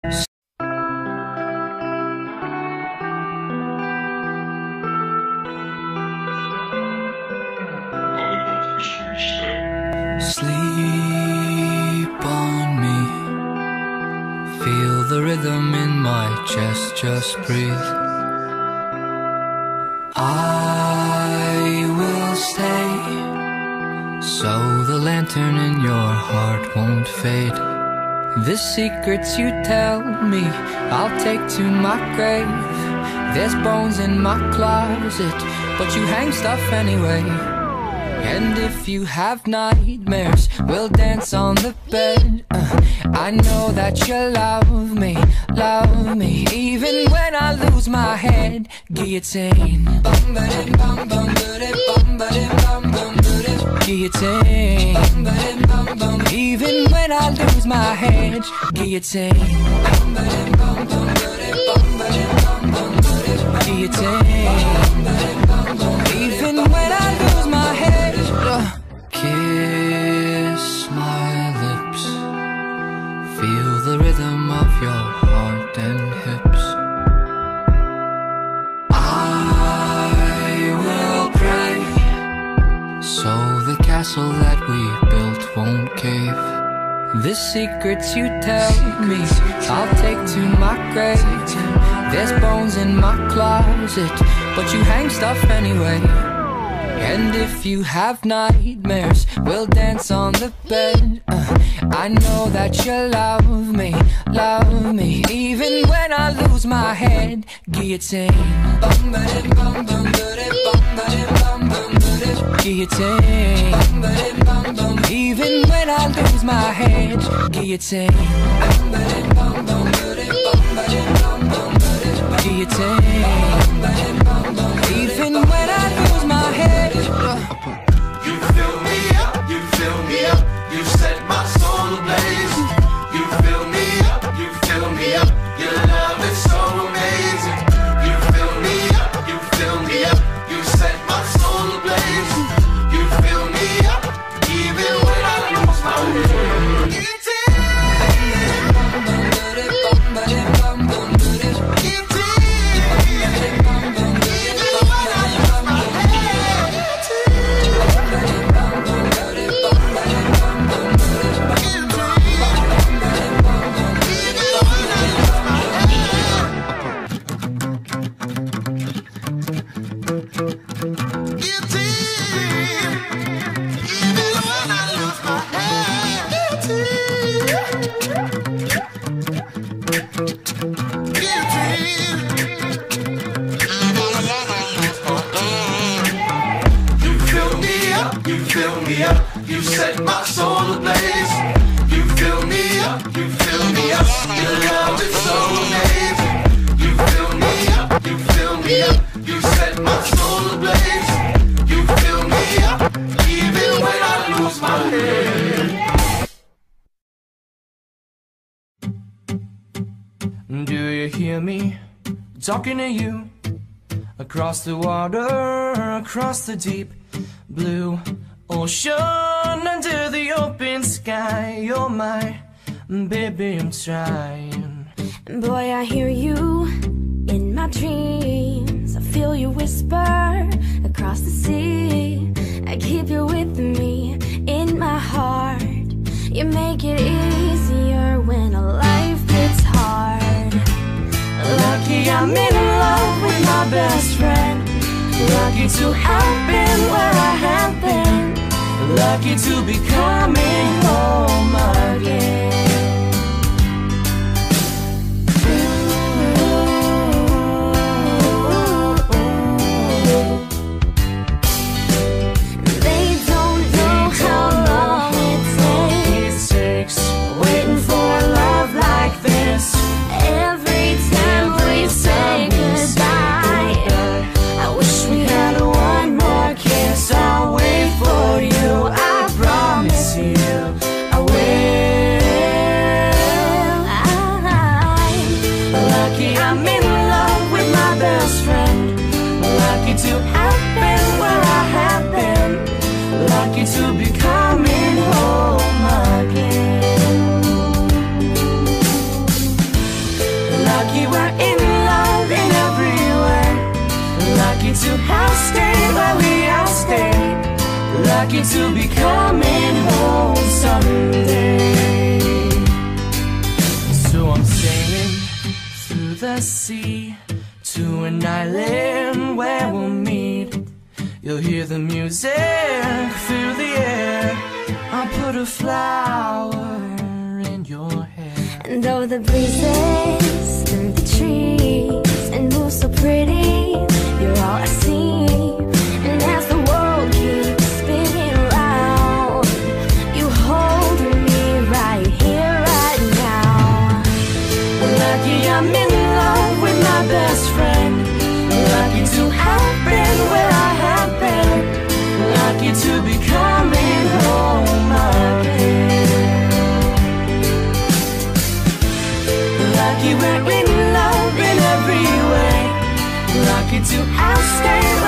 Sleep on me. Feel the rhythm in my chest, just breathe. I will stay, so the lantern in your heart won't fade. The secrets you tell me, I'll take to my grave. There's bones in my closet, but you hang stuff anyway. And if you have nightmares, we'll dance on the bed. I know that you love me, even when I lose my head. Guillotine. Guillotine. Even when I lose my head. Guillotine. Guillotine. Even when I lose my head. Kiss my lips. Feel the rhythm of your heart and hips. I will pray, so the castle that we built won't cave. The secrets you tell me, I'll take to my grave. There's bones in my closet, but you hang stuff anyway. And if you have nightmares, we'll dance on the bed. I know that you love me, even when I lose my head. Guillotine. Guillotine. Even when I lose my head. Guillotine. Guillotine. Even when I lose my head. You fill me up, you fill me up, you set my soul ablaze. You fill me up, you fill me up, your love is so amazing. You fill me up, you fill me up, you set my soul ablaze. You fill me up, even when I lose my way. You set my soul ablaze. You fill me up, you fill me up, your love is so amazing. You fill me up, you fill me up, you set my soul ablaze. You fill me up, even when I lose my head. Do you hear me talking to you? Across the water, across the deep blue ocean, under the open sky. You're my baby, I'm trying. Boy, I hear you in my dreams. I feel you whisper across the sea. I keep you with me in my heart. You make it easier when a life gets hard. Lucky I'm in love with my best friend. Lucky to have been where I have been. Lucky to be coming home again. They don't know how long it takes waiting for love like this. Every time we say goodbye, I wish we had one more kiss. I'll wait for you, I promise you I will. Lucky we're in love in every way. Lucky to have stayed where we have stayed. Lucky to be coming home someday. So I'm sailing through the sea to an island where we'll meet. You'll hear the music, feel the air. I'll put a flower in your hair. And though the breezes through the trees and move so pretty, you're all I see. And as the world keeps spinning round, you hold me right here, right now. Lucky I'm in love with my best friend. Lucky to have been where I have been. Lucky to be coming home again. Lucky we're in love in every way. Lucky to have stayed